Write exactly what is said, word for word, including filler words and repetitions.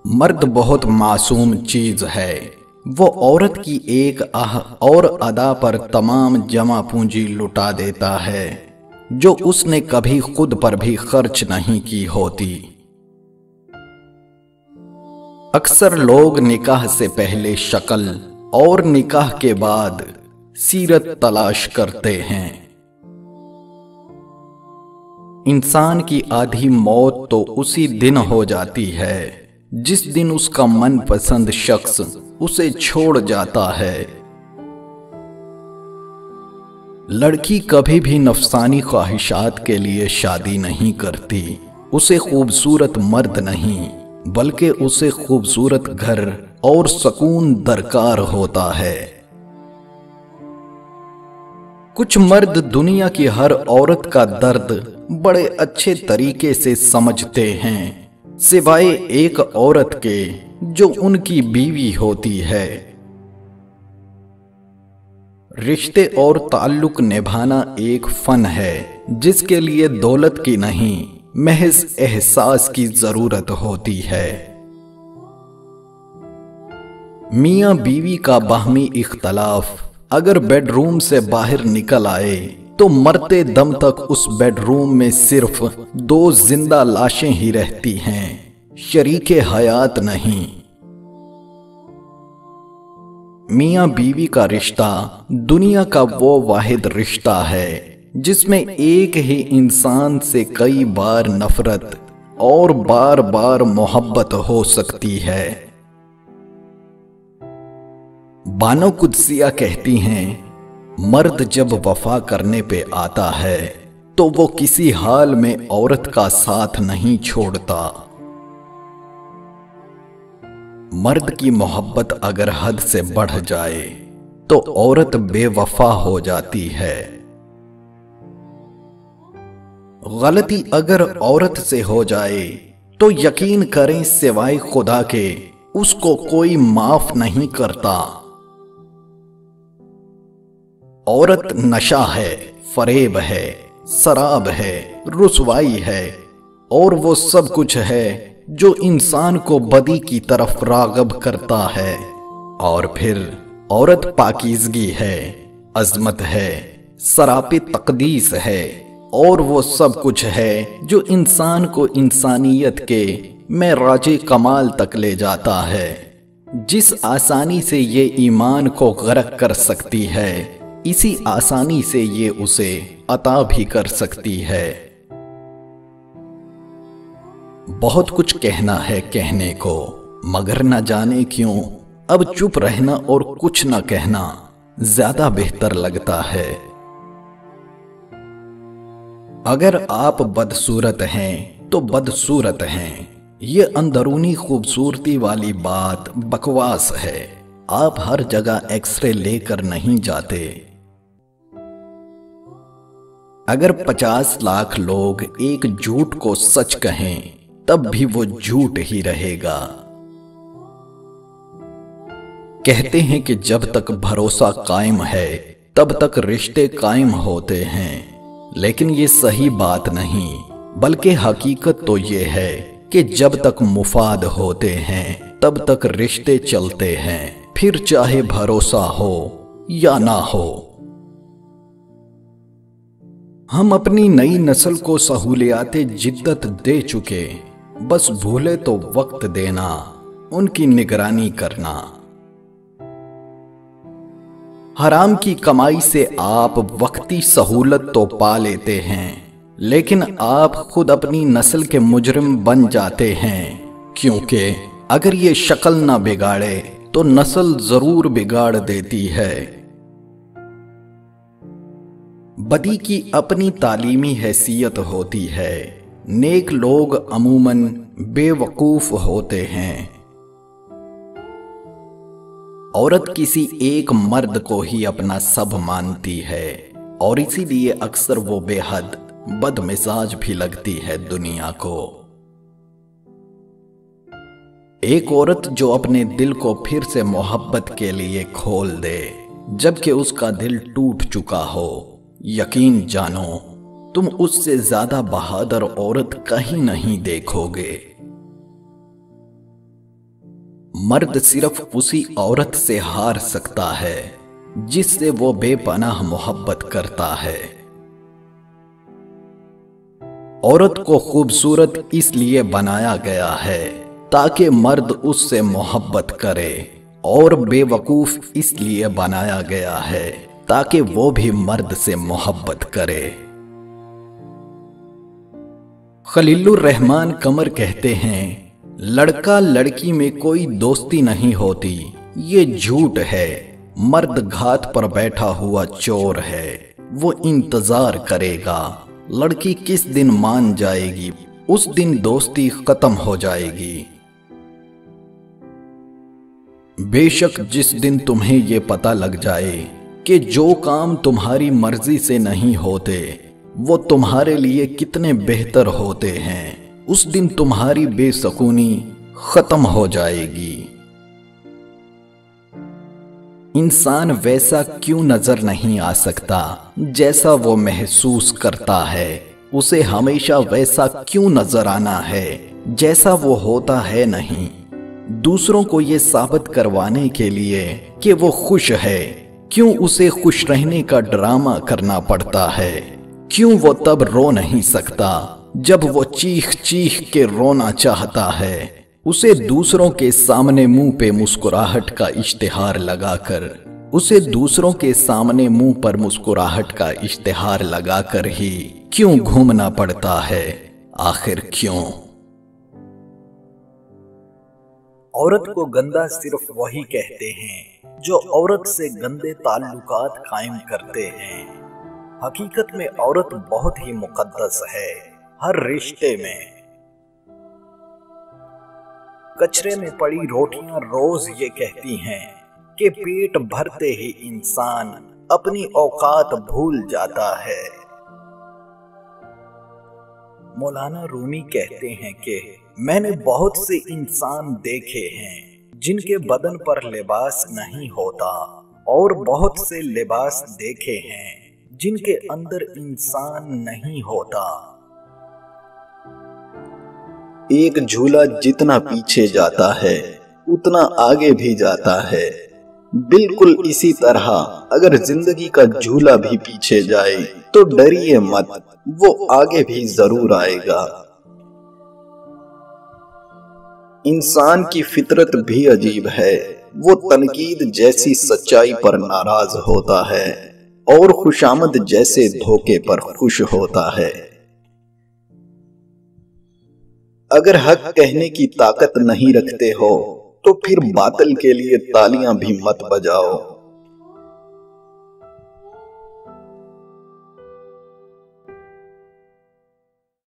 मर्द बहुत मासूम चीज है। वो औरत की एक आह और अदा पर तमाम जमा पूंजी लुटा देता है जो उसने कभी खुद पर भी खर्च नहीं की होती। अक्सर लोग निकाह से पहले शक्ल और निकाह के बाद सीरत तलाश करते हैं। इंसान की आधी मौत तो उसी दिन हो जाती है जिस दिन उसका मनपसंद शख्स उसे छोड़ जाता है। लड़की कभी भी नफसानी ख्वाहिशात के लिए शादी नहीं करती। उसे खूबसूरत मर्द नहीं बल्कि उसे खूबसूरत घर और सुकून दरकार होता है। कुछ मर्द दुनिया की हर औरत का दर्द बड़े अच्छे तरीके से समझते हैं सिवाय एक औरत के जो उनकी बीवी होती है। रिश्ते और ताल्लुक निभाना एक फन है जिसके लिए दौलत की नहीं महज एहसास की जरूरत होती है। मियां बीवी का बाहमी इख्तलाफ अगर बेडरूम से बाहर निकल आए तो मरते दम तक उस बेडरूम में सिर्फ दो जिंदा लाशें ही रहती हैं, शरीके हयात नहीं। मियां बीवी का रिश्ता दुनिया का वो वाहिद रिश्ता है जिसमें एक ही इंसान से कई बार नफरत और बार बार मोहब्बत हो सकती है। बानो कुद्सिया कहती हैं, मर्द जब वफा करने पे आता है तो वो किसी हाल में औरत का साथ नहीं छोड़ता। मर्द की मोहब्बत अगर हद से बढ़ जाए तो औरत बेवफा हो जाती है। गलती अगर औरत से हो जाए तो यकीन करें सिवाय खुदा के उसको कोई माफ नहीं करता। औरत नशा है, फरेब है, शराब है, रुसवाई है और वो सब कुछ है जो इंसान को बदी की तरफ राग़ब करता है। और फिर औरत पाकीज़गी है, अज़मत है, सरापे तक़दीस है और वो सब कुछ है जो इंसान को इंसानियत के मेराजे कमाल तक ले जाता है। जिस आसानी से ये ईमान को गर्क कर सकती है इसी आसानी से ये उसे अता भी कर सकती है। बहुत कुछ कहना है कहने को मगर न जाने क्यों अब चुप रहना और कुछ न कहना ज्यादा बेहतर लगता है। अगर आप बदसूरत हैं तो बदसूरत हैं, ये अंदरूनी खूबसूरती वाली बात बकवास है। आप हर जगह एक्सरे लेकर नहीं जाते। अगर पचास लाख लोग एक झूठ को सच कहें तब भी वो झूठ ही रहेगा। कहते हैं कि जब तक भरोसा कायम है तब तक रिश्ते कायम होते हैं, लेकिन ये सही बात नहीं बल्कि हकीकत तो ये है कि जब तक मुफाद होते हैं तब तक रिश्ते चलते हैं, फिर चाहे भरोसा हो या ना हो। हम अपनी नई नस्ल को सहूलियाते जिद्दत दे चुके, बस भूले तो वक्त देना, उनकी निगरानी करना। हराम की कमाई से आप वक्ती सहूलत तो पा लेते हैं लेकिन आप खुद अपनी नस्ल के मुजरिम बन जाते हैं, क्योंकि अगर ये शक्ल ना बिगाड़े तो नस्ल जरूर बिगाड़ देती है। बदी की अपनी तालीमी हैसियत होती है। नेक लोग अमूमन बेवकूफ होते हैं। औरत किसी एक मर्द को ही अपना सब मानती है और इसीलिए अक्सर वो बेहद बदमिजाज भी लगती है दुनिया को। एक औरत जो अपने दिल को फिर से मोहब्बत के लिए खोल दे जबकि उसका दिल टूट चुका हो, यकीन जानो तुम उससे ज्यादा बहादुर औरत कहीं नहीं देखोगे। मर्द सिर्फ उसी औरत से हार सकता है जिससे वो बेपनाह मोहब्बत करता है। औरत को खूबसूरत इसलिए बनाया गया है ताकि मर्द उससे मोहब्बत करे, और बेवकूफ इसलिए बनाया गया है ताकि वो भी मर्द से मोहब्बत करे। खलीलुर रहमान कमर कहते हैं, लड़का लड़की में कोई दोस्ती नहीं होती, ये झूठ है। मर्द घात पर बैठा हुआ चोर है, वो इंतजार करेगा लड़की किस दिन मान जाएगी, उस दिन दोस्ती खत्म हो जाएगी। बेशक जिस दिन तुम्हें ये पता लग जाए कि जो काम तुम्हारी मर्जी से नहीं होते वो तुम्हारे लिए कितने बेहतर होते हैं, उस दिन तुम्हारी बेसुकूनी खत्म हो जाएगी। इंसान वैसा क्यों नजर नहीं आ सकता जैसा वो महसूस करता है, उसे हमेशा वैसा क्यों नजर आना है जैसा वो होता है नहीं। दूसरों को ये साबित करवाने के लिए कि वो खुश है, क्यों उसे खुश रहने का ड्रामा करना पड़ता है? क्यों वो तब रो नहीं सकता जब वो चीख चीख के रोना चाहता है? उसे दूसरों के सामने मुंह पे मुस्कुराहट का इश्तिहार लगाकर उसे दूसरों के सामने मुंह पर मुस्कुराहट का इश्तिहार लगाकर ही क्यों घूमना पड़ता है? आखिर क्यों? औरत को गंदा सिर्फ वही कहते हैं जो औरत से गंदे ताल्लुकात कायम करते हैं। हकीकत में औरत बहुत ही मुकद्दस है हर रिश्ते में। कचरे में पड़ी रोटियां रोज ये कहती हैं कि पेट भरते ही इंसान अपनी औकात भूल जाता है। मौलाना रूमी कहते हैं कि मैंने बहुत से इंसान देखे हैं जिनके बदन पर लिबास नहीं होता, और बहुत से लिबास देखे हैं जिनके अंदर इंसान नहीं होता। एक झूला जितना पीछे जाता है उतना आगे भी जाता है। बिल्कुल इसी तरह अगर जिंदगी का झूला भी पीछे जाए तो डरिए मत, वो आगे भी जरूर आएगा। इंसान की फितरत भी अजीब है, वो तनकीद जैसी सच्चाई पर नाराज होता है और खुशामद जैसे धोखे पर खुश होता है। अगर हक कहने की ताकत नहीं रखते हो तो फिर बातिल के लिए तालियां भी मत बजाओ।